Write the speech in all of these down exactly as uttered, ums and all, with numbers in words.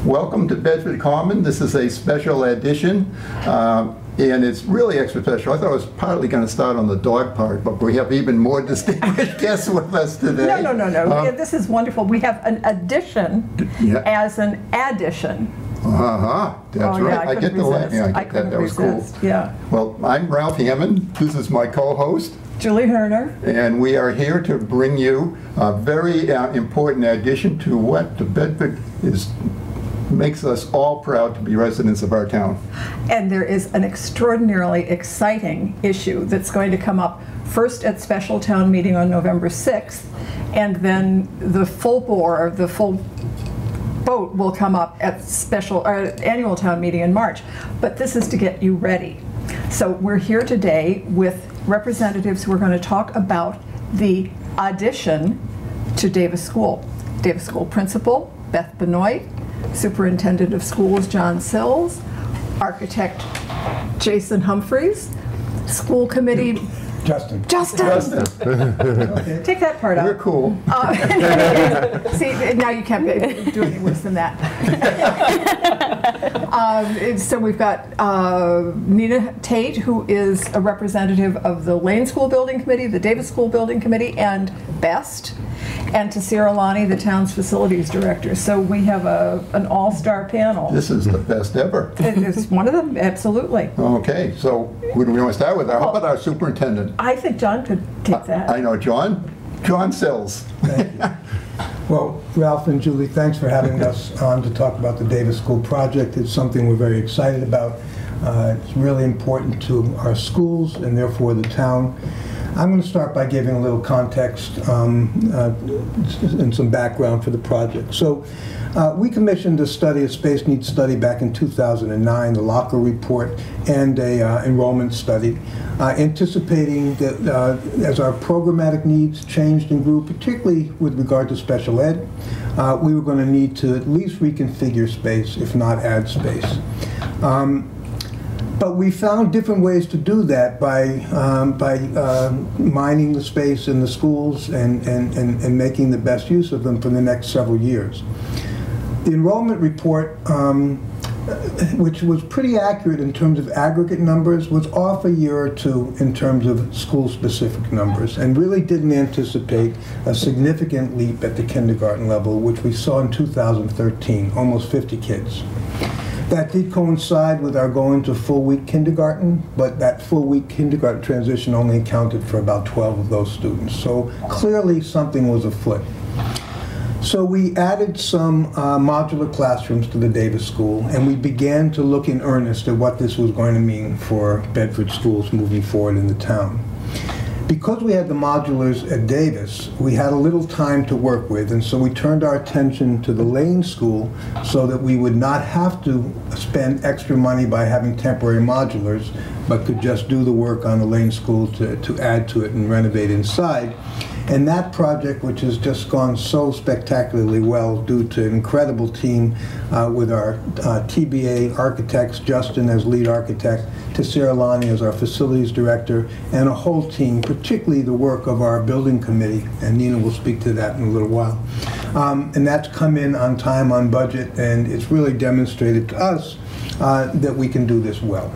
Welcome to Bedford Common. This is a special edition, uh, and it's really extra special. I thought I was partly going to start on the dog part, but we have even more distinguished guests with us today. No, no, no, no. Um, this is wonderful. We have an addition yeah. as an addition. Uh-huh, that's oh, yeah, right. I, I get the resist. yeah, I get I that. That was resist. cool. Yeah. Well, I'm Ralph Hammond. This is my co-host, Julie Herner. And we are here to bring you a very uh, important addition to what the Bedford is makes us all proud to be residents of our town. And there is an extraordinarily exciting issue that's going to come up first at special town meeting on November sixth, and then the full bore, the full vote will come up at special or annual town meeting in March. But this is to get you ready. So we're here today with representatives who are going to talk about the addition to Davis School. Davis School Principal Beth Benoit, Superintendent of Schools John Sills, Architect Jason Humphreys, School Committee Justin. Justin. Justin. Take that part out. We're cool. Uh, see, now you can't do any worse than that. um, so we've got uh, Nina Tate, who is a representative of the Lane School Building Committee, the Davis School Building Committee, and BEST, and Tasira Lani, the town's facilities director. So we have a, an all-star panel. This is the best ever. It's one of them, absolutely. Okay, so who do we want to start with? How about our superintendent? I think John could take that. I know John. John Sills. Thank you. Well, Ralph and Julie, thanks for having us on to talk about the Davis School project. It's something we're very excited about. Uh, it's really important to our schools and therefore the town. I'm going to start by giving a little context um, uh, and some background for the project. So uh, we commissioned a study, a space needs study back in two thousand nine, the Locker Report, and a uh, enrollment study, uh, anticipating that uh, as our programmatic needs changed and grew, particularly with regard to special ed, uh, we were going to need to at least reconfigure space, if not add space. Um, But we found different ways to do that by, um, by uh, mining the space in the schools and, and, and, and making the best use of them for the next several years. The enrollment report, um, which was pretty accurate in terms of aggregate numbers, was off a year or two in terms of school-specific numbers, and really didn't anticipate a significant leap at the kindergarten level, which we saw in two thousand thirteen, almost fifty kids. That did coincide with our going to full-week kindergarten, but that full-week kindergarten transition only accounted for about twelve of those students. So clearly something was afoot. So we added some uh, modular classrooms to the Davis School, and we began to look in earnest at what this was going to mean for Bedford schools moving forward in the town. Because we had the modulars at Davis, we had a little time to work with, and so we turned our attention to the Lane School so that we would not have to spend extra money by having temporary modulars, but could just do the work on the Lane School to, to add to it and renovate inside. And that project, which has just gone so spectacularly well due to an incredible team uh, with our uh, T B A architects, Justin as lead architect, Tasira Lani as our facilities director, and a whole team, particularly the work of our building committee, and Nina will speak to that in a little while. Um, and that's come in on time, on budget, and it's really demonstrated to us uh, that we can do this well.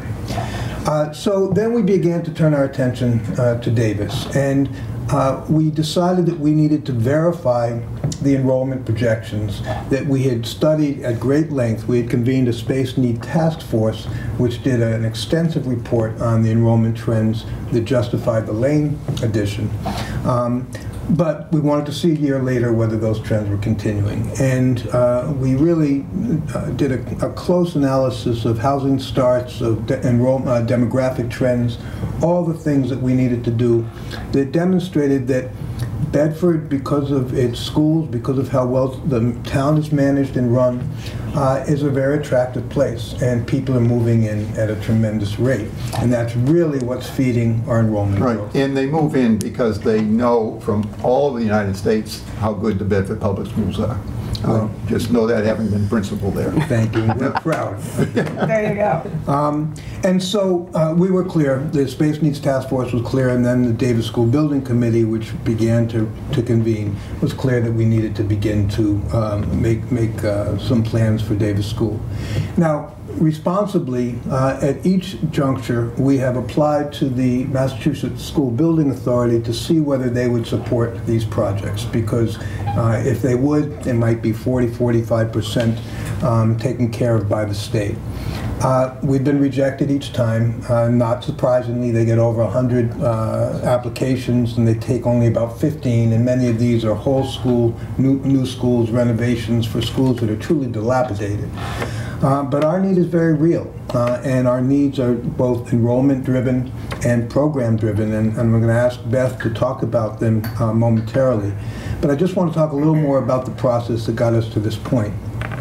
Uh, so then we began to turn our attention uh, to Davis, and uh, we decided that we needed to verify the enrollment projections that we had studied at great length. We had convened a space need task force which did an extensive report on the enrollment trends that justified the Lane addition. Um, But we wanted to see a year later whether those trends were continuing. And uh, we really uh, did a, a close analysis of housing starts, of de enrollment, uh, demographic trends, all the things that we needed to do that demonstrated that Bedford, because of its schools, because of how well the town is managed and run, uh, is a very attractive place, and people are moving in at a tremendous rate, and that's really what's feeding our enrollment Right, growth. and they move in because they know from all of the United States how good the Bedford Public Schools are. Uh, just know that, having been principal there. Thank you. We're proud. There you go. Um, and so uh, we were clear. The Space Needs Task Force was clear, and then the Davis School Building Committee, which began to, to convene, was clear that we needed to begin to um, make, make uh, some plans plans for Davis School. Now, responsibly, uh, at each juncture, we have applied to the Massachusetts School Building Authority to see whether they would support these projects, because uh, if they would, it might be forty, forty-five percent um, taken care of by the state. Uh, we've been rejected each time. Uh, not surprisingly, they get over one hundred uh, applications, and they take only about fifteen, and many of these are whole school, new, new schools, renovations for schools that are truly dilapidated. Uh, but our need is very real, uh, and our needs are both enrollment-driven and program-driven, and, and I'm going to ask Beth to talk about them uh, momentarily. But I just want to talk a little more about the process that got us to this point.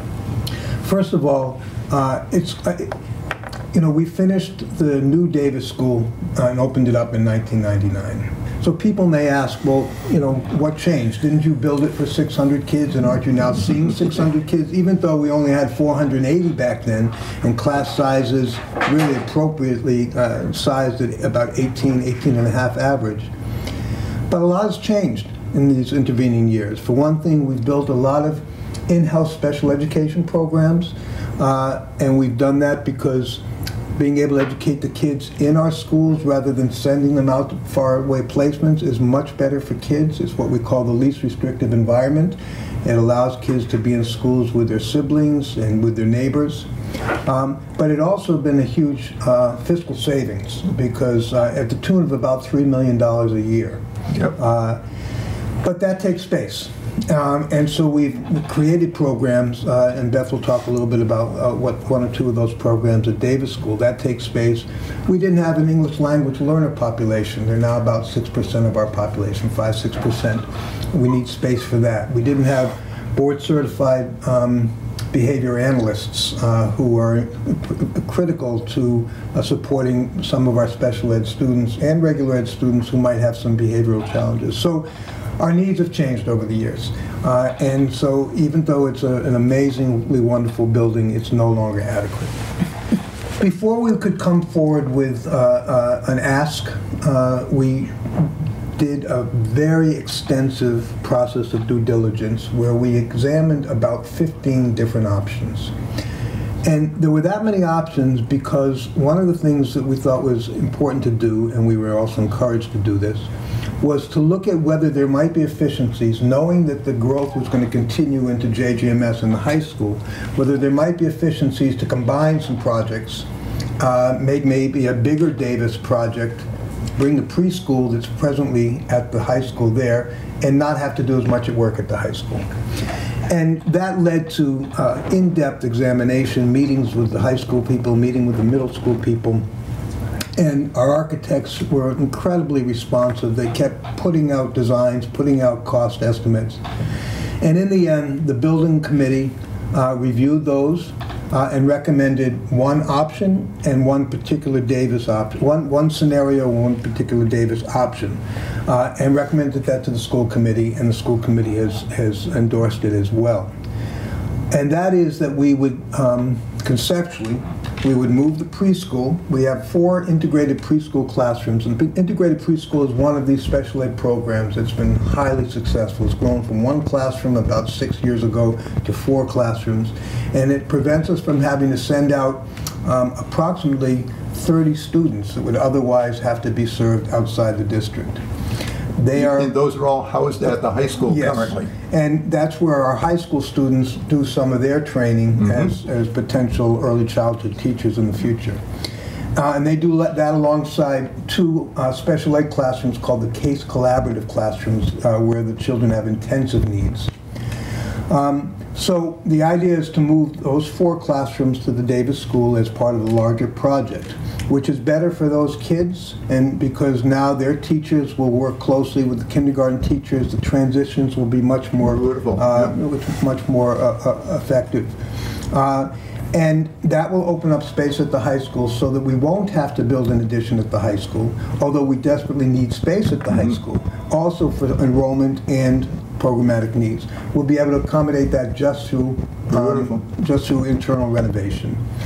First of all, uh, it's uh, you know, we finished the new Davis School uh, and opened it up in nineteen ninety-nine. So people may ask, well, you know, what changed? Didn't you build it for six hundred kids, and aren't you now seeing six hundred kids? Even though we only had four hundred eighty back then, and class sizes really appropriately uh, sized at about eighteen, eighteen and a half average. But a lot has changed in these intervening years. For one thing, we've built a lot of in-house special education programs, uh, and we've done that because being able to educate the kids in our schools rather than sending them out to faraway placements is much better for kids. It's what we call the least restrictive environment. It allows kids to be in schools with their siblings and with their neighbors. Um, but it also been a huge uh, fiscal savings, because uh, at the tune of about three million dollars a year. Yep. Uh, but that takes space. Um, and so we've created programs, uh, and Beth will talk a little bit about uh, what one or two of those programs at Davis School. That takes space. We didn't have an English language learner population. They're now about six percent of our population, five, six percent. We need space for that. We didn't have board certified um, behavior analysts uh, who are critical to uh, supporting some of our special ed students and regular ed students who might have some behavioral challenges. So our needs have changed over the years, uh, and so even though it's a, an amazingly wonderful building, it's no longer adequate. Before we could come forward with uh, uh, an ask, uh, we did a very extensive process of due diligence where we examined about fifteen different options. And there were that many options because one of the things that we thought was important to do, and we were also encouraged to do this, was to look at whether there might be efficiencies, knowing that the growth was going to continue into J G M S in the high school, whether there might be efficiencies to combine some projects, uh, make maybe a bigger Davis project, bring the preschool that's presently at the high school there, and not have to do as much work at the high school. And that led to uh, in-depth examination, meetings with the high school people, meeting with the middle school people. And our architects were incredibly responsive. They kept putting out designs, putting out cost estimates. And in the end, the building committee uh, reviewed those uh, and recommended one option and one particular Davis option, one, one scenario, one particular Davis option, uh, and recommended that to the school committee, and the school committee has, has endorsed it as well. And that is that we would, um, conceptually, we would move the preschool. We have four integrated preschool classrooms, and integrated preschool is one of these special ed programs that's been highly successful. It's grown from one classroom about six years ago to four classrooms, and it prevents us from having to send out um, approximately thirty students that would otherwise have to be served outside the district. They are, and those are all housed at the high school yes, currently. And that's where our high school students do some of their training mm-hmm. as, as potential early childhood teachers in the future. Uh, and they do that alongside two uh, special ed classrooms called the CASE collaborative classrooms, uh, where the children have intensive needs. Um, so the idea is to move those four classrooms to the Davis School as part of the larger project, which is better for those kids, and because now their teachers will work closely with the kindergarten teachers, the transitions will be much more beautiful, uh, yeah. much more uh, uh, effective. Uh, and that will open up space at the high school so that we won't have to build an addition at the high school, although we desperately need space at the mm-hmm. high school, also for enrollment and programmatic needs. We'll be able to accommodate that just through um, just through internal renovation.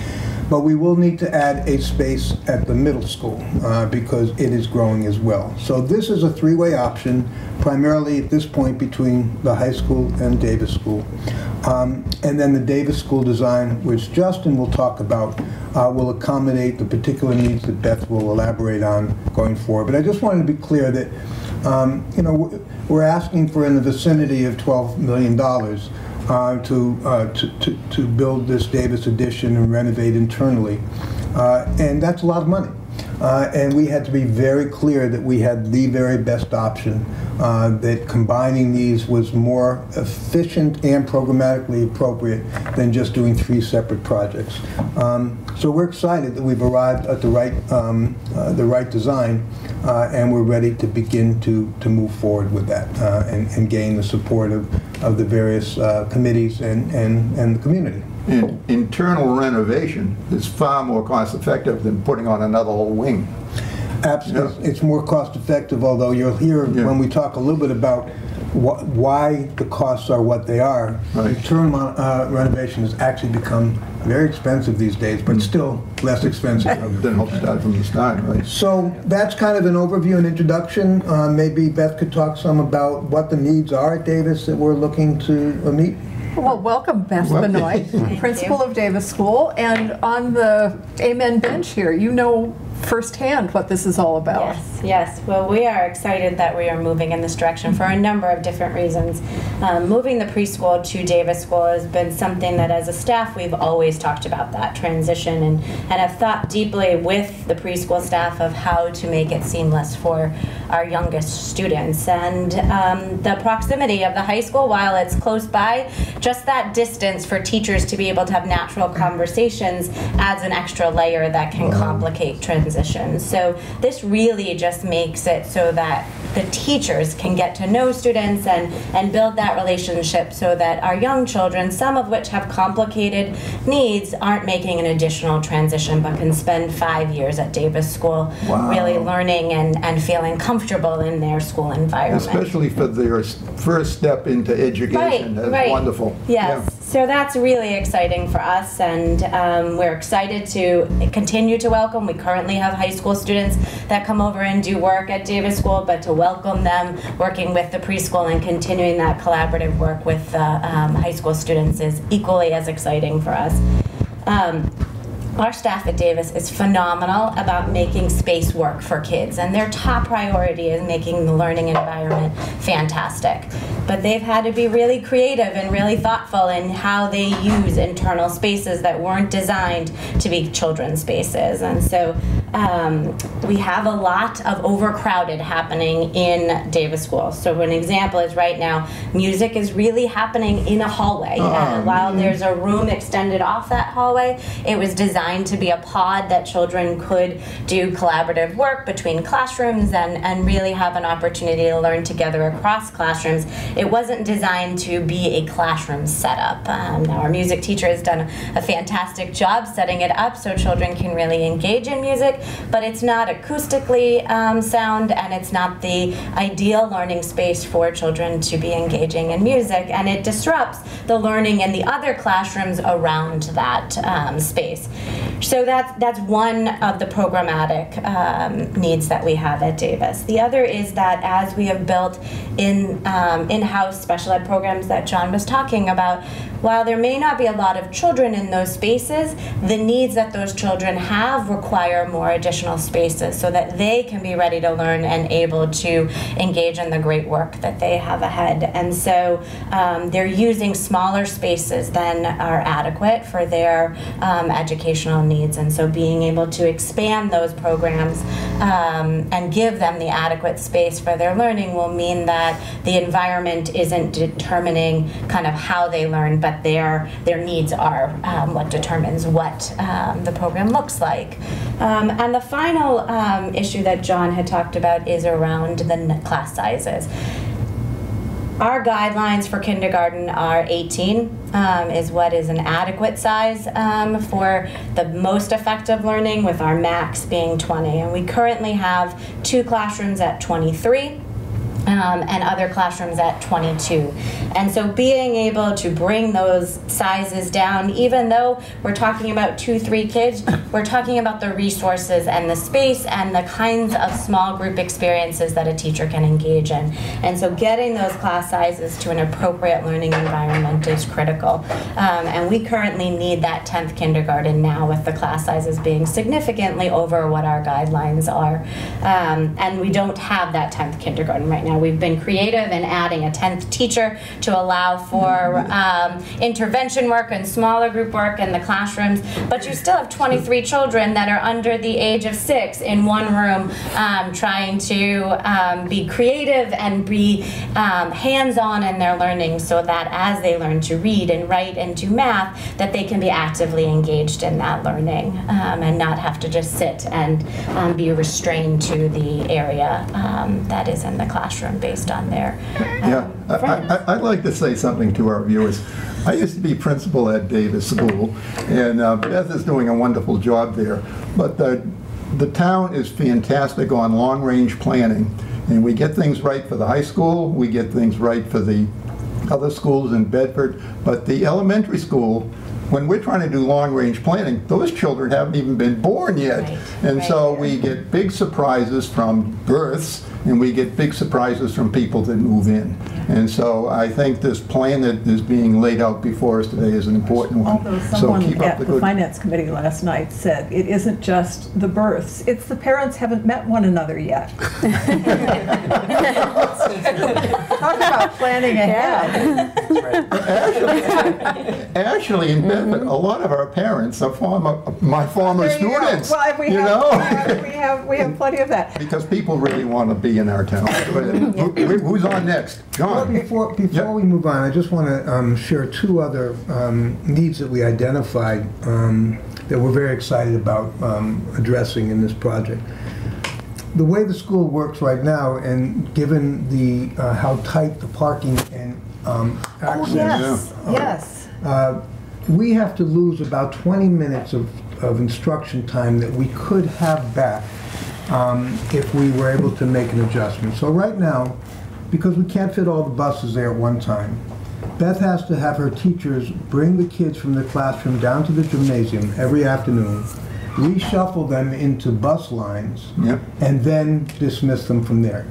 But we will need to add a space at the middle school uh, because it is growing as well. So this is a three-way option, primarily at this point between the high school and Davis School. Um, and then the Davis School design, which Justin will talk about, uh, will accommodate the particular needs that Beth will elaborate on going forward. But I just wanted to be clear that, um, you know, we're asking for in the vicinity of twelve million dollars uh, to, uh, to, to, to build this Davis addition and renovate internally. Uh, and that's a lot of money. Uh, and we had to be very clear that we had the very best option, uh, that combining these was more efficient and programmatically appropriate than just doing three separate projects. Um, so we're excited that we've arrived at the right, um, uh, the right design, uh, and we're ready to begin to, to move forward with that uh, and, and gain the support of, of the various uh, committees and, and, and the community. And internal renovation is far more cost effective than putting on another whole wing. Absolutely. Yeah. It's more cost effective, although you'll hear yeah. when we talk a little bit about wh why the costs are what they are. Right. Internal uh, renovation has actually become very expensive these days, but mm. still less expensive. Then hope to start from the start, right? So that's kind of an overview and introduction. Uh, maybe Beth could talk some about what the needs are at Davis that we're looking to uh, meet. Well, welcome, Beth Benoit, principal of Davis School, and on the Amen bench here, you know firsthand what this is all about. Yes, yes. Well, we are excited that we are moving in this direction for a number of different reasons. Um, moving the preschool to Davis School has been something that as a staff we've always talked about, that transition, and, and have thought deeply with the preschool staff of how to make it seamless for our youngest students. And um, the proximity of the high school, while it's close by, just that distance for teachers to be able to have natural conversations adds an extra layer that can complicate transition. So this really just makes it so that the teachers can get to know students and, and build that relationship so that our young children, some of which have complicated needs, aren't making an additional transition but can spend five years at Davis School wow. really learning and, and feeling comfortable in their school environment. Especially for their first step into education. Right, That's right. wonderful. Yes. Yeah. So that's really exciting for us, and um, we're excited to continue to welcome. We currently have high school students that come over and do work at Davis School, but to welcome them working with the preschool and continuing that collaborative work with the um, high school students is equally as exciting for us. Um, Our staff at Davis is phenomenal about making space work for kids, and their top priority is making the learning environment fantastic. But they've had to be really creative and really thoughtful in how they use internal spaces that weren't designed to be children's spaces. And so um, we have a lot of overcrowded happening in Davis School. So an example is right now, music is really happening in a hallway. Oh, and while mm-hmm. there's a room extended off that hallway, it was designed to be a pod that children could do collaborative work between classrooms and, and really have an opportunity to learn together across classrooms. It wasn't designed to be a classroom setup. Um, now our music teacher has done a fantastic job setting it up so children can really engage in music, but it's not acoustically um, sound, and it's not the ideal learning space for children to be engaging in music, and it disrupts the learning in the other classrooms around that um, space. So that's, that's one of the programmatic um, needs that we have at Davis. The other is that as we have built in, um, in-house special ed programs that John was talking about, while there may not be a lot of children in those spaces, the needs that those children have require more additional spaces so that they can be ready to learn and able to engage in the great work that they have ahead. And so um, they're using smaller spaces than are adequate for their um, educational needs. And so being able to expand those programs um, and give them the adequate space for their learning will mean that the environment isn't determining kind of how they learn, but their their needs are um, what determines what um, the program looks like. Um, and the final um, issue that John had talked about is around the class sizes. Our guidelines for kindergarten are eighteen, um, is what is an adequate size um, for the most effective learning, with our max being twenty. And we currently have two classrooms at twenty-three. Um, and other classrooms at twenty-two. And so being able to bring those sizes down, even though we're talking about two, three kids, we're talking about the resources and the space and the kinds of small group experiences that a teacher can engage in. And so getting those class sizes to an appropriate learning environment is critical. Um, and we currently need that tenth kindergarten now, with the class sizes being significantly over what our guidelines are. Um, and we don't have that tenth kindergarten right now. We've been creative in adding a tenth teacher to allow for um, intervention work and smaller group work in the classrooms, but you still have twenty-three children that are under the age of six in one room, um, trying to um, be creative and be um, hands-on in their learning, so that as they learn to read and write and do math, that they can be actively engaged in that learning, um, and not have to just sit and um, be restrained to the area um, that is in the classroom based on their um, Yeah, friends. I, I, I'd like to say something to our viewers. I used to be principal at Davis School, and uh, Beth is doing a wonderful job there. But the, the town is fantastic on long-range planning, and we get things right for the high school, we get things right for the other schools in Bedford, but the elementary school, when we're trying to do long-range planning, those children haven't even been born yet. Right, and right. so we get big surprises from births, and we get big surprises from people that move in. And so I think this plan that is being laid out before us today is an important one. Although So someone keep up at the the good. Finance Committee last night said it isn't just the births, it's the parents haven't met one another yet. Talk about planning ahead. Actually, actually, in Bedford, a lot of our parents are former, my former There you go. students. Well, we you have, know? we have, we have, we have plenty of that. Because people really want to be in our town. Who- Who's on next? Well, John? before, before Yep. we move on, I just want to um, share two other um, needs that we identified um, that we're very excited about um, addressing in this project. The way the school works right now, and given the uh, how tight the parking and um, Oh, access, yes, uh, yes. uh, we have to lose about twenty minutes of, of instruction time that we could have back um, if we were able to make an adjustment. So right now, because we can't fit all the buses there at one time, Beth has to have her teachers bring the kids from the classroom down to the gymnasium every afternoon, reshuffle them into bus lines, Yep. and then dismiss them from there.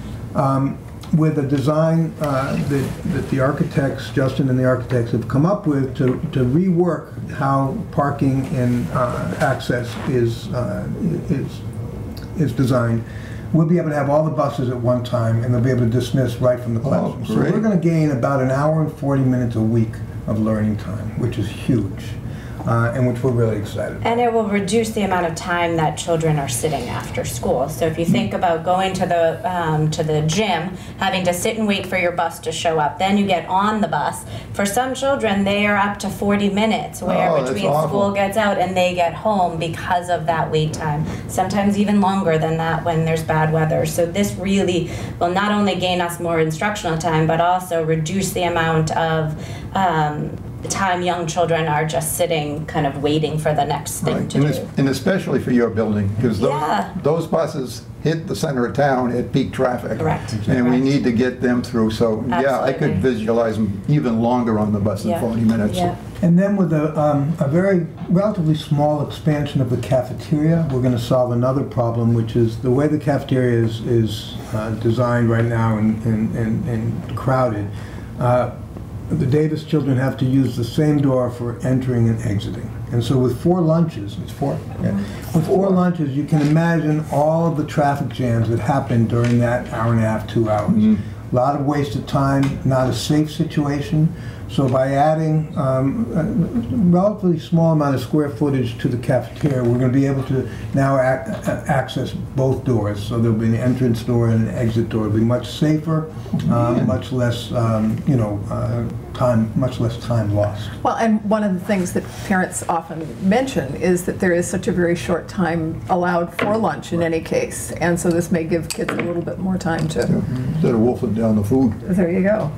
Um, with a design uh, that, that the architects, Justin and the architects, have come up with to, to rework how parking and uh, access is, uh, is, is designed, we'll be able to have all the buses at one time, and they'll be able to dismiss right from the classroom. So great. we're going to gain about an hour and forty minutes a week of learning time, which is huge, uh, and which we're really excited about. And it will reduce the amount of time that children are sitting after school. So if you think about going to the um, to the gym, having to sit and wait for your bus to show up, then you get on the bus. For some children, they are up to forty minutes where Oh, that's between awful. school gets out and they get home because of that wait time. Sometimes even longer than that when there's bad weather. So this really will not only gain us more instructional time, but also reduce the amount of um, time young children are just sitting kind of waiting for the next thing Right. to And do. es- and especially for your building, because those, Yeah. those buses hit the center of town at peak traffic. Correct. And we Correct. need to get them through, so, yeah, I could Absolutely. visualize them even longer on the bus than Yeah. forty minutes. Yeah. And then with a, um, a very relatively small expansion of the cafeteria, we're going to solve another problem, which is the way the cafeteria is, is uh, designed right now and, and, and, and crowded. Uh, the Davis children have to use the same door for entering and exiting. And so with four lunches, it's four, yeah. With four lunches, you can imagine all of the traffic jams that happen during that hour and a half, two hours. A lot of wasted time, not a safe situation. So by adding um, a relatively small amount of square footage to the cafeteria, we're going to be able to now ac access both doors. So there'll be an entrance door and an exit door. It'll be much safer, um, much less, um, you know, uh, time, much less time lost. Well, and one of the things that parents often mention is that there is such a very short time allowed for lunch in any case. And so this may give kids a little bit more time to, Instead of wolfing down the food. there you go.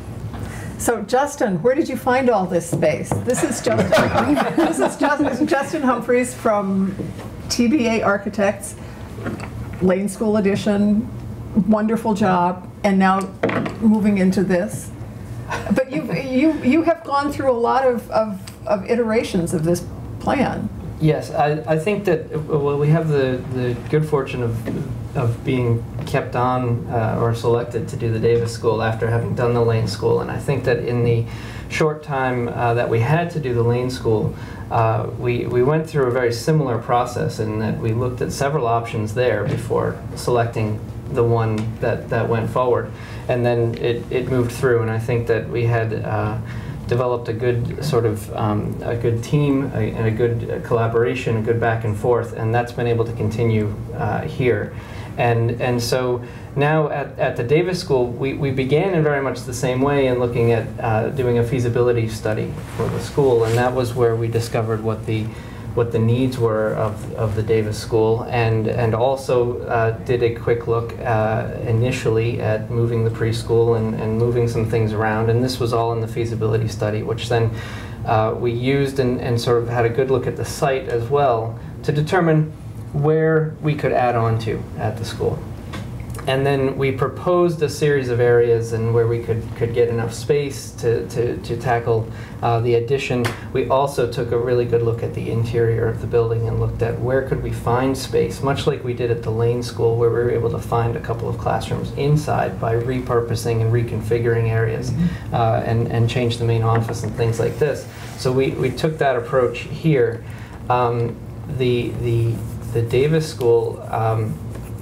So Justin, where did you find all this space? This is Justin, this is Justin, Justin Humphreys from T B A Architects, Lane School Edition, wonderful job. and now moving into this. But you you you have gone through a lot of, of, of iterations of this plan. Yes, I, I think that, well, we have the, the good fortune of, of being kept on uh, or selected to do the Davis School after having done the Lane School. And I think that in the short time uh, that we had to do the Lane School, uh, we, we went through a very similar process in that we looked at several options there before selecting the one that, that went forward. And then it, it moved through, and I think that we had uh, developed a good sort of um, a good team a, and a good uh, collaboration, a good back and forth, and that's been able to continue uh, here. And and so now at, at the Davis School, we, we began in very much the same way in looking at uh, doing a feasibility study for the school, and that was where we discovered what the what the needs were of, of the Davis School, and, and also uh, did a quick look uh, initially at moving the preschool and, and moving some things around, and this was all in the feasibility study, which then uh, we used and, and sort of had a good look at the site as well to determine where we could add on to at the school. And then we proposed a series of areas and where we could, could get enough space to, to, to tackle uh, the addition. We also took a really good look at the interior of the building and looked at where could we find space, much like we did at the Lane School, where we were able to find a couple of classrooms inside by repurposing and reconfiguring areas mm-hmm. uh, and, and change the main office and things like this. So we, we took that approach here. Um, the, the, the Davis School um,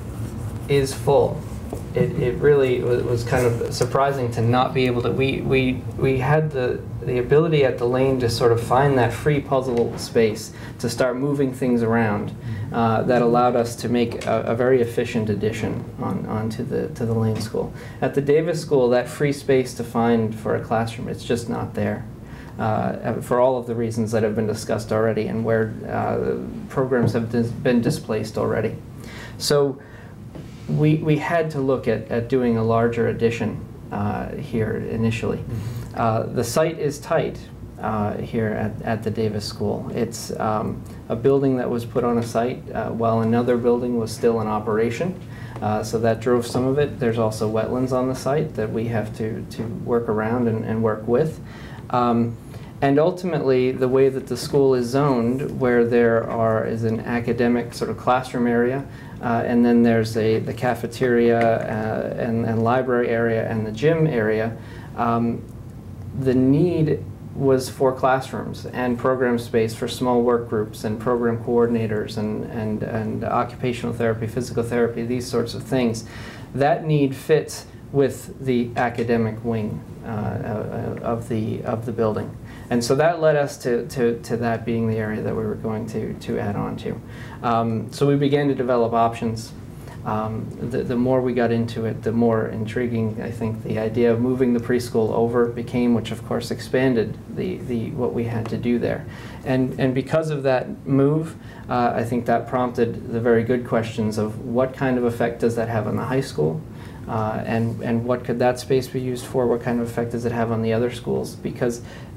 is full. It, it really was, was kind of surprising to not be able to, we, we, we had the, the ability at the Lane to sort of find that free puzzle space to start moving things around uh, that allowed us to make a, a very efficient addition on, onto the, to the Lane School. At the Davis School, that free space to find for a classroom, it's just not there. Uh, for all of the reasons that have been discussed already and where uh, programs have dis been displaced already. So we, we had to look at, at doing a larger addition uh, here initially. Mm-hmm. uh, the site is tight uh, here at, at the Davis School. It's um, a building that was put on a site uh, while another building was still in operation. Uh, so that drove some of it. There's also wetlands on the site that we have to, to work around and, and work with. Um, And ultimately, the way that the school is zoned, where there are is an academic sort of classroom area, uh, and then there's a the cafeteria uh, and, and library area and the gym area, um, the need was for classrooms and program space for small work groups and program coordinators and, and, and occupational therapy, physical therapy, these sorts of things. That need fits with the academic wing uh, of the of the building. And so that led us to, to, to that being the area that we were going to, to add on to. Um, so we began to develop options. Um, the, the more we got into it, the more intriguing I think the idea of moving the preschool over became, which of course expanded the, the, what we had to do there. And, and because of that move, uh, I think that prompted the very good questions of what kind of effect does that have on the high school? Uh, and, and what could that space be used for? What kind of effect does it have on the other schools? Because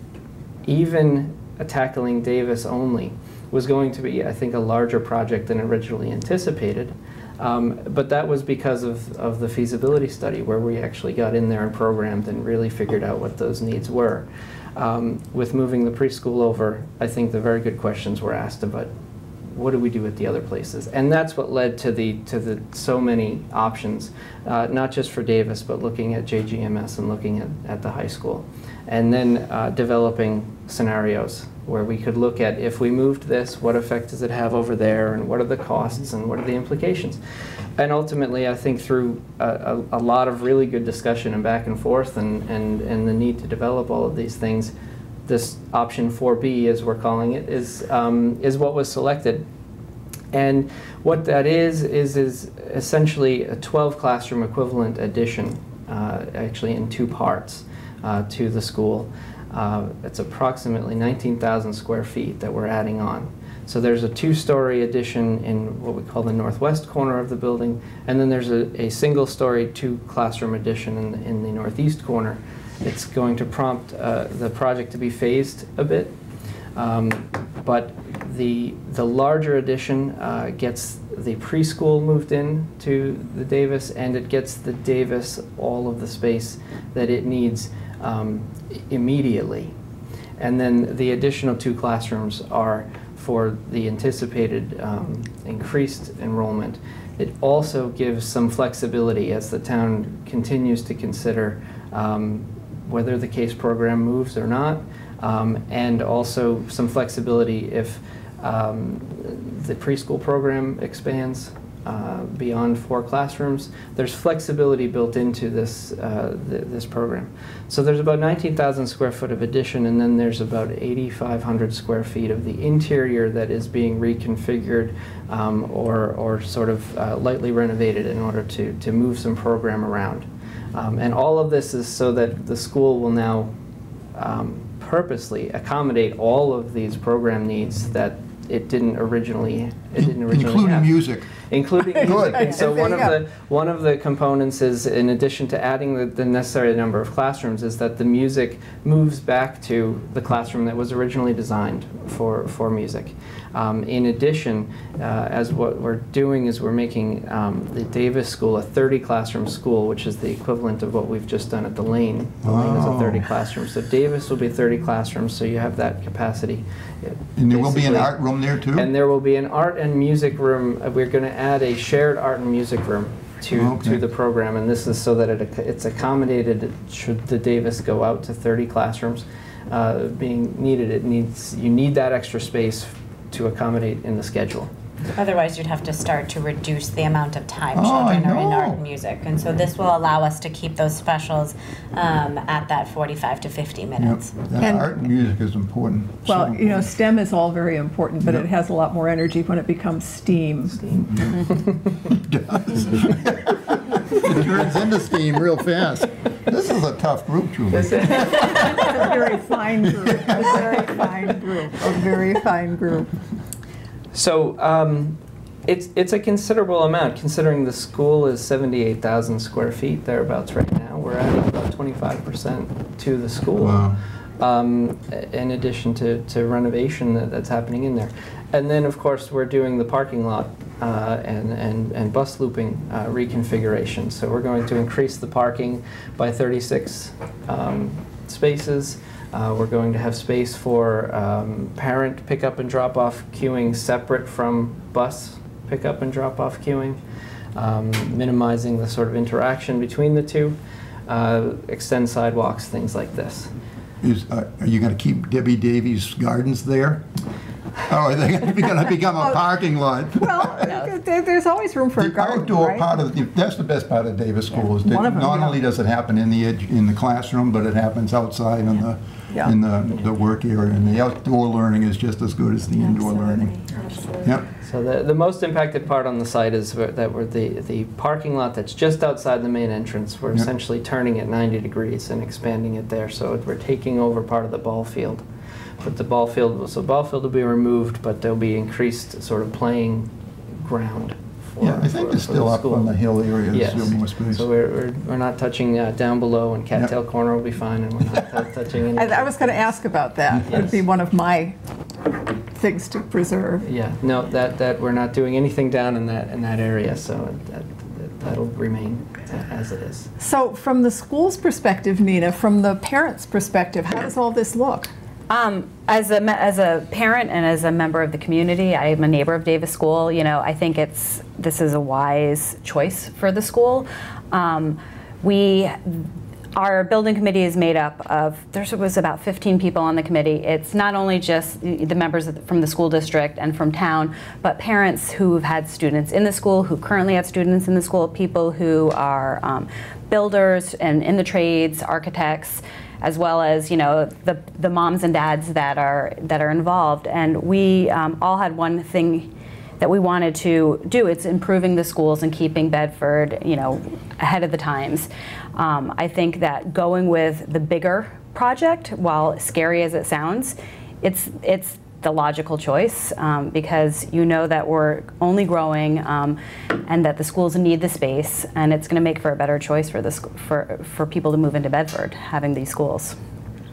even tackling Davis only was going to be, I think, a larger project than originally anticipated. Um, but that was because of, of the feasibility study, where we actually got in there and programmed and really figured out what those needs were. Um, with moving the preschool over, I think the very good questions were asked about what do we do at the other places? And that's what led to the to the so many options, uh, not just for Davis, but looking at J G M S and looking at, at the high school. And then uh, developing scenarios where we could look at, if we moved this, what effect does it have over there, and what are the costs, and what are the implications? And ultimately, I think through a, a, a lot of really good discussion and back and forth, and, and, and the need to develop all of these things, this option four B, as we're calling it, is, um, is what was selected. And what that is, is, is essentially a twelve classroom equivalent addition, uh, actually in two parts. Uh, to the school. Uh, it's approximately nineteen thousand square feet that we're adding on. So there's a two-story addition in what we call the northwest corner of the building, and then there's a, a single-story two-classroom addition in the, in the northeast corner. It's going to prompt uh, the project to be phased a bit, um, but the the larger addition uh, gets the preschool moved in to the Davis, and it gets the Davis all of the space that it needs um, immediately. And then the additional two classrooms are for the anticipated um, increased enrollment. It also gives some flexibility as the town continues to consider um, whether the CASE program moves or not, um, and also some flexibility if um, the preschool program expands uh, beyond four classrooms. There's flexibility built into this uh, th this program. So there's about nineteen thousand square foot of addition, and then there's about eighty-five hundred square feet of the interior that is being reconfigured um, or, or sort of uh, lightly renovated in order to, to move some program around. Um, and all of this is so that the school will now um, purposely accommodate all of these program needs that it didn't originally it didn't originally Including have. music. Including music. And so There one you of go. the one of the components is, in addition to adding the, the necessary number of classrooms, is that the music moves back to the classroom that was originally designed for for music. Um, in addition, uh, as what we're doing is we're making um, the Davis School a thirty classroom school, which is the equivalent of what we've just done at the Lane. The Lane is a thirty Wow. classroom. So Davis will be thirty classrooms, so you have that capacity. And there will be an Basically- art room there too? And there will be an art and music room. Uh, We're going to add a shared art and music room to, Okay. to the program, and this is so that it, ac- it's accommodated should the Davis go out to thirty classrooms uh, being needed. It needs, you need that extra space to accommodate in the schedule. Otherwise, you'd have to start to reduce the amount of time Oh, I children are in know. art and music. And so this will allow us to keep those specials um, at that forty-five to fifty Yep. minutes. That And- art and music is important. Well, So you know, STEM is all very important, but Yep. it has a lot more energy when it becomes STEAM. It does. It turns into steam real fast. This is a tough group, Julie. It's a very fine group, a very fine group, a very fine group. So um, it's, it's a considerable amount, considering the school is seventy-eight thousand square feet, thereabouts right now. We're adding about twenty-five percent to the school. Wow. Um, in addition to, to renovation that, that's happening in there. And then, of course, we're doing the parking lot uh, and, and, and bus looping uh, reconfiguration. So we're going to increase the parking by thirty-six um, spaces. Uh, we're going to have space for um, parent pickup and drop-off queuing separate from bus pickup and drop-off queuing, um, minimizing the sort of interaction between the two, uh, extend sidewalks, things like this. Is, uh, are you going to keep Debbie Davies Gardens there? Oh, are they going to become a parking lot? Well, there, there's always room for a The garden, outdoor right? part of, the- that's the best part of Davis School, is that One of them, not yeah. only does it happen in the, edu- in the classroom, but it happens outside in the, Yeah. in the, the work area. And the outdoor learning is just as good as the indoor learning. Yep. So the, the most impacted part on the site is where- that we're the, the parking lot that's just outside the main entrance. We're Yep. essentially turning it ninety degrees and expanding it there. So we're taking over part of the ball field. But the ball field, so ball field will be removed, but there'll be increased sort of playing ground for, Yeah, I think for- it's for still the up school. on the hill area, Yes. there's still more space. So we're, we're, we're not touching uh, down below, and Cattail Corner will be fine, and we're not t- touching any. I, I was going to ask about that. It would be Yes. one of my things to preserve. Yeah, no, that, that, we're not doing anything down in that, in that area, so that, that- that'll remain a- as it is. So from the school's perspective, Nina, from the parents' perspective, how does all this look? Um, as a me- as a parent and as a member of the community, I am a neighbor of Davis School. You know, I think it's this is a wise choice for the school. Um, we. Our building committee is made up of, there was about fifteen people on the committee. It's not only just the the members of the- from the school district and from town, but parents who've had students in the school, who currently have students in the school, people who are um, builders and in the trades, architects, as well as, you know, the, the moms and dads that are, that are involved. And we um, all had one thing that we wanted to do. It's improving the schools and keeping Bedford, you know, ahead of the times. Um, I think that going with the bigger project, while scary as it sounds, it's it's the logical choice um, because you know that we're only growing um, and that the schools need the space, and it's going to make for a better choice for the sc- for for people to move into Bedford having these schools.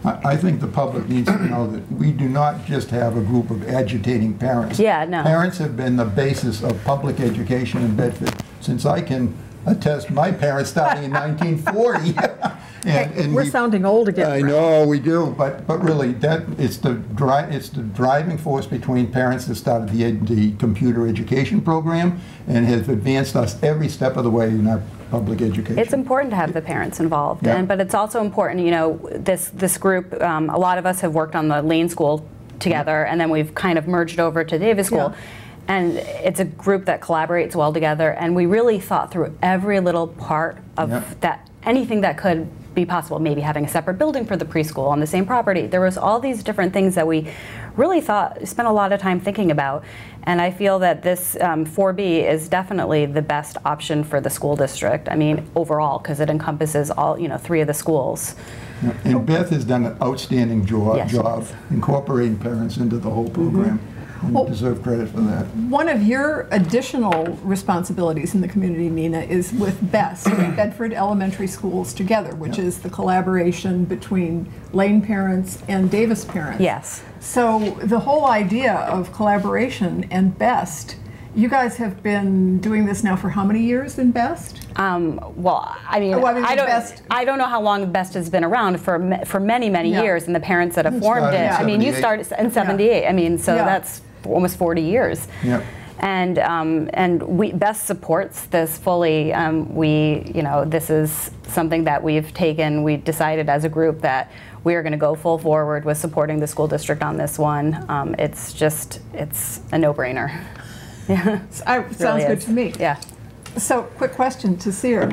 I, I think the public needs to know that we do not just have a group of agitating parents. Yeah, no. Parents have been the basis of public education in Bedford since I can attest. My parents starting in nineteen forty. And, and We're we, sounding old again. I know we do, but but really, that it's the dri it's the driving force between parents that started the ed the computer education program and has advanced us every step of the way in our public education. It's important to have the parents involved, Yeah. and but it's also important, you know, this this group. Um, a lot of us have worked on the Lane School together, and then we've kind of merged over to Davis School. Yeah. And it's a group that collaborates well together, and we really thought through every little part of Yeah. that, anything that could be possible, maybe having a separate building for the preschool on the same property. There was all these different things that we really thought, spent a lot of time thinking about, and I feel that this um, four B is definitely the best option for the school district. I mean, overall, because it encompasses all, you know, three of the schools. And Beth has done an outstanding jo Yes, she job has. incorporating parents into the whole program. And Well- you deserve credit for that. One of your additional responsibilities in the community, Nina, is with BEST, Bedford Elementary Schools Together, which Yep. is the collaboration between Lane parents and Davis parents. Yes. So the whole idea of collaboration and BEST, you guys have been doing this now for how many years in BEST? Um, well, I mean, Oh, I mean, I the don't, best- I don't know how long BEST has been around for ma- for many, many Yeah. years, and the parents that have It formed started it. in I mean, you seventy-eight. started in seventy-eight. I mean, so Yeah. that's almost forty years. Yep. And um, and we BEST supports this fully. Um, we, you know, this is something that we've taken. We decided as a group that we are going to go full forward with supporting the school district on this one. Um, it's just, it's a no-brainer. Yeah, I- it Sounds really good is. to me. Yeah. So, quick question to Seer.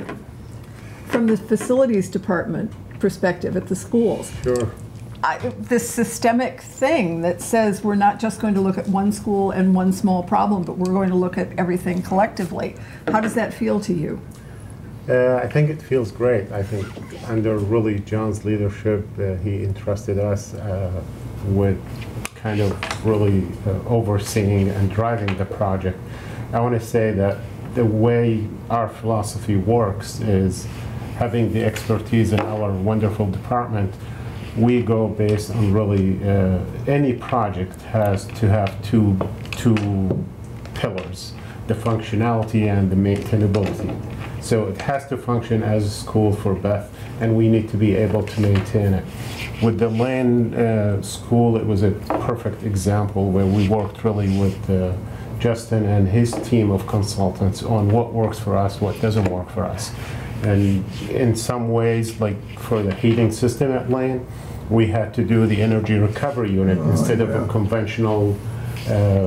From the facilities department perspective at the schools, Sure. I, this systemic thing that says we're not just going to look at one school and one small problem, but we're going to look at everything collectively. How does that feel to you? Uh, I think it feels great. I think under really John's leadership, uh, he entrusted us uh, with kind of really uh, overseeing and driving the project. I want to say that the way our philosophy works is having the expertise in our wonderful department. We go based on really uh, any project has to have two two pillars: the functionality and the maintainability. So it has to function as a school for Beth, and we need to be able to maintain it. With the Lane uh, school, it was a perfect example where we worked really with uh, Justin and his team of consultants on what works for us, what doesn't work for us. And in some ways, like for the heating system at Lane, we had to do the energy recovery unit Oh, instead of yeah. a conventional uh,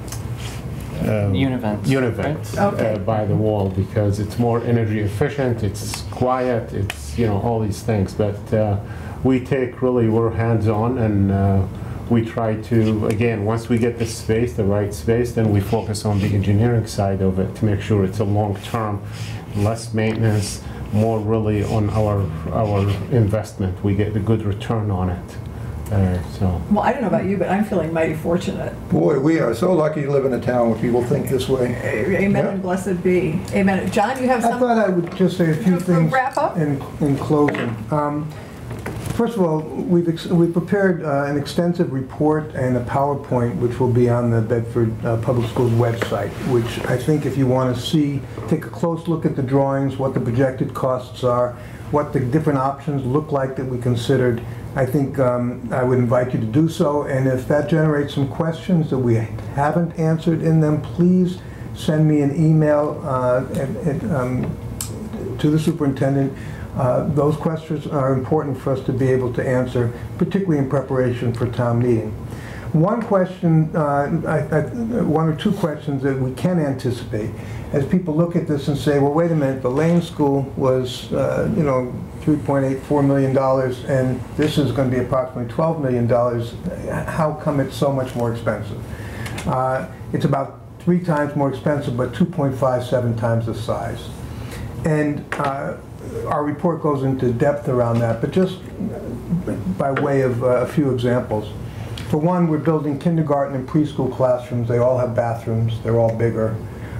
um, Univent, univent right? Okay. uh, by the wall, because it's more energy efficient, it's quiet, it's, you know, all these things. But uh, we take really, we're hands-on, and uh, we try to, again, once we get the space, the right space, then we focus on the engineering side of it to make sure it's a long-term, less maintenance, more really on our our investment. We get a good return on it. Uh, so. Well, I don't know about you, but I'm feeling mighty fortunate. Boy, we are so lucky to live in a town where people think this way. Amen Yeah. and blessed be. Amen. John, you have I some? thought I would just say a few To things wrap up? in, in closing. Um, First of all, we've ex we've prepared uh, an extensive report and a PowerPoint, which will be on the Bedford uh, Public Schools website, which I think if you want to see, take a close look at the drawings, what the projected costs are, what the different options look like that we considered, I think um, I would invite you to do so. And if that generates some questions that we haven't answered in them, please send me an email uh, and, and, um, to the superintendent. Uh, those questions are important for us to be able to answer, particularly in preparation for town meeting. One question, uh, I, I, one or two questions that we can anticipate, as people look at this and say, well, wait a minute, the Lane School was, uh, you know, three point eight four million dollars, and this is going to be approximately twelve million dollars. How come it's so much more expensive? Uh, it's about three times more expensive, but two point five seven times the size. And uh, our report goes into depth around that, but just by way of uh, a few examples. For one, we're building kindergarten and preschool classrooms. They all have bathrooms. They're all bigger.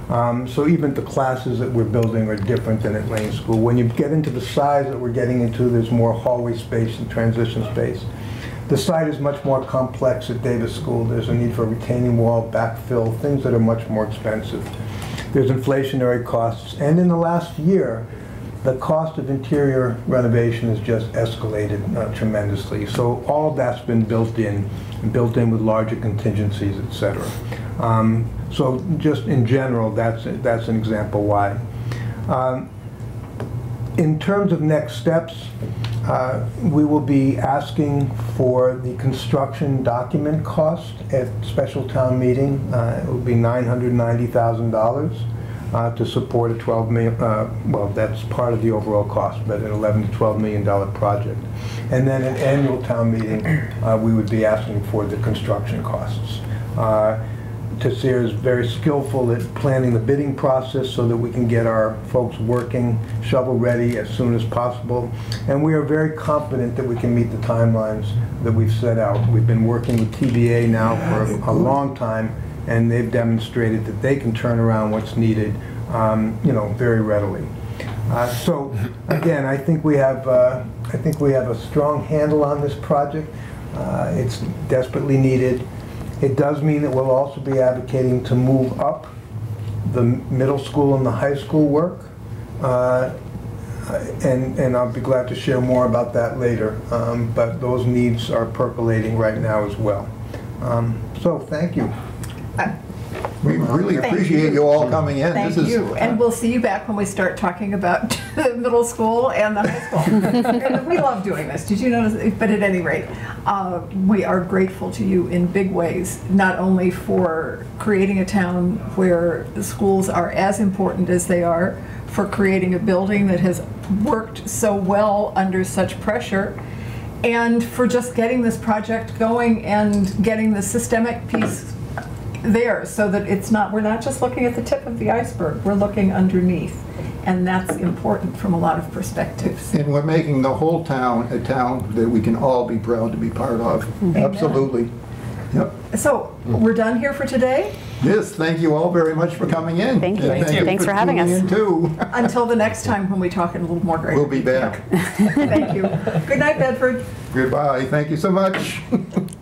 Um, so even the classes that we're building are different than at Lane School. When you get into the size that we're getting into, there's more hallway space and transition space. The site is much more complex at Davis School. There's a need for retaining wall, backfill, things that are much more expensive. There's inflationary costs, and in the last year, the cost of interior renovation has just escalated uh, tremendously. So all of that's been built in, built in with larger contingencies, et cetera. Um, so just in general, that's, that's an example why. Um, in terms of next steps, uh, we will be asking for the construction document cost at special town meeting. Uh, it will be nine hundred ninety thousand dollars. Uh, to support a twelve million, uh, well, that's part of the overall cost, but an eleven to twelve million dollar project. And then an annual town meeting, uh, we would be asking for the construction costs. Uh, Tassir is very skillful at planning the bidding process so that we can get our folks working shovel ready as soon as possible. And we are very confident that we can meet the timelines that we've set out. We've been working with T B A now for a, a long time, and they've demonstrated that they can turn around what's needed, um, you know, very readily. Uh, so, again, I think we have, uh, I think we have a strong handle on this project. Uh, it's desperately needed. It does mean that we'll also be advocating to move up the middle school and the high school work, uh, and and I'll be glad to share more about that later. Um, but those needs are percolating right now as well. Um, so, thank you. We really Thank appreciate you. you all coming in. Thank This is, you, and we'll see you back when we start talking about the middle school and the high school. And we love doing this, did you notice? But at any rate, uh, we are grateful to you in big ways, not only for creating a town where the schools are as important as they are, for creating a building that has worked so well under such pressure, and for just getting this project going and getting the systemic piece there, so that it's not, we're not just looking at the tip of the iceberg, we're looking underneath, and that's important from a lot of perspectives. and we're making the whole town a town that we can all be proud to be part of. Absolutely. Yep. So, we're done here for today. Yes, thank you all very much for coming in. Thank you. And Thank Thanks for having tuning us. in, too. Until the next time when we talk in a little more great We'll be back. detail. Thank you. Good night, Bedford. Goodbye. Thank you so much.